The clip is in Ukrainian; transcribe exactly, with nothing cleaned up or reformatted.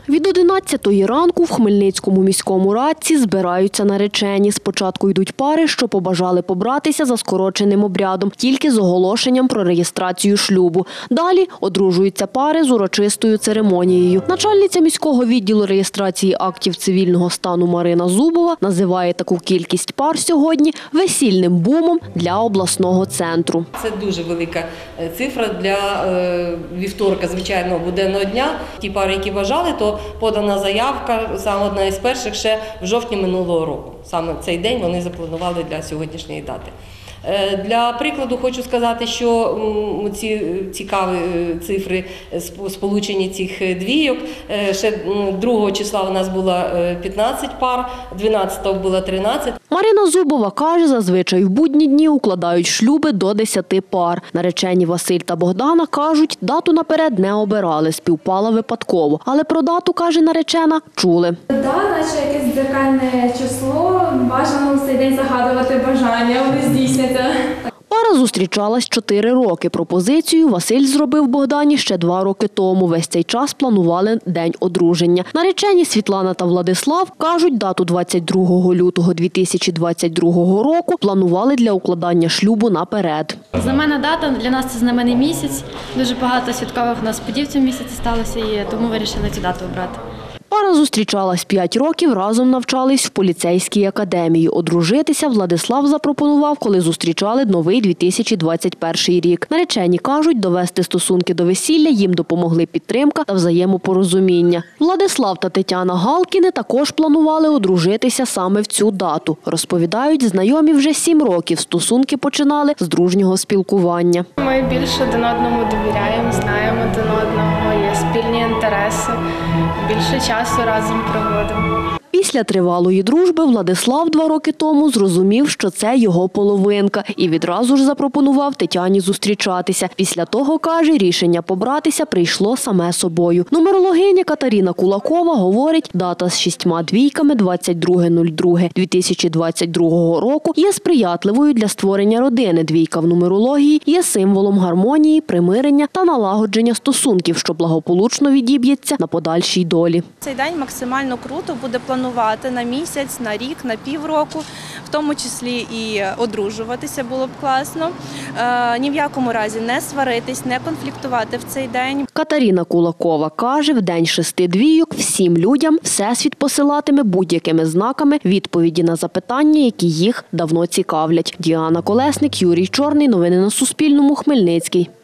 Від одинадцятої ранку в Хмельницькому міському радці збираються наречені. Спочатку йдуть пари, що побажали побратися за скороченим обрядом, тільки з оголошенням про реєстрацію шлюбу. Далі одружуються пари з урочистою церемонією. Начальниця міського відділу реєстрації актів цивільного стану Марина Зубова називає таку кількість пар сьогодні весільним бумом для обласного центру. Це дуже велика цифра для е, вівторка, звичайного буденного дня. Ті пари, які бажали, то подана заявка, саме одна із перших, ще в жовтні минулого року. Саме цей день вони запланували для сьогоднішньої дати. Для прикладу хочу сказати, що ці цікаві цифри сполучені цих двійок. Ще другого числа у нас було п'ятнадцять пар, дванадцятого було тринадцять. Марина Зубова каже, зазвичай в будні дні укладають шлюби до десяти пар. Наречені Василь та Богдана кажуть, дату наперед не обирали, співпала випадково. Але про дату, каже наречена, чули. Да, наче якесь дзеркальне число, бажано в цей день загадувати бажання, вони здійсняться. Пара зустрічалась чотири роки. Пропозицію Василь зробив Богдані ще два роки тому. Весь цей час планували день одруження. Наречені Світлана та Владислав кажуть, дату двадцять другого лютого дві тисячі двадцять другого року планували для укладання шлюбу наперед. Знамена дата, для нас це знаменний місяць. Дуже багато святкових у нас подій в цьому місяці сталося, і тому вирішили цю дату обрати. Пара зустрічалась п'ять років, разом навчались в поліцейській академії. Одружитися Владислав запропонував, коли зустрічали новий дві тисячі двадцять перший рік. Наречені кажуть, довести стосунки до весілля їм допомогли підтримка та взаємопорозуміння. Владислав та Тетяна Галкіни також планували одружитися саме в цю дату. Розповідають, знайомі вже сім років, стосунки починали з дружнього спілкування. Ми більше один одному довіряємо, знаємо один одного, є спільні інтереси, більше часу разом проводимо. Після тривалої дружби Владислав два роки тому зрозумів, що це його половинка, і відразу ж запропонував Тетяні зустрічатися. Після того, каже, рішення побратися прийшло саме собою. Нумерологиня Катерина Кулакова говорить, дата з шістьма двійками двадцять друге друге дві тисячі двадцять другого року є сприятливою для створення родини. Двійка в нумерології є символом гармонії, примирення та налагодження стосунків, що благополучно відіб'ється на подальшій долі. Цей день максимально круто буде планувати на місяць, на рік, на півроку, в тому числі і одружуватися було б класно. Е, ні в якому разі не сваритись, не конфліктувати в цей день. Катерина Кулакова каже, в день шести двійок всім людям Всесвіт посилатиме будь-якими знаками відповіді на запитання, які їх давно цікавлять. Діана Колесник, Юрій Чорний. Новини на Суспільному. Хмельницький.